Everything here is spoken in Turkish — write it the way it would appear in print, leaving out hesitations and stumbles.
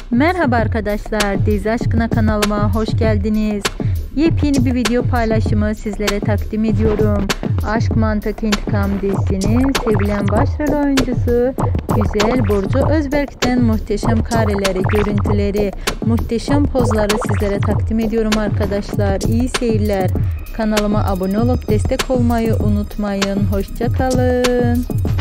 Merhaba arkadaşlar, Dizi Aşkına kanalıma hoş geldiniz. Yepyeni bir video paylaşımı sizlere takdim ediyorum. Aşk Mantık İntikam dizisinin sevilen başrol oyuncusu Güzel Burcu Özberk'ten muhteşem kareleri, görüntüleri, muhteşem pozları sizlere takdim ediyorum arkadaşlar. İyi seyirler. Kanalıma abone olup destek olmayı unutmayın. Hoşça kalın.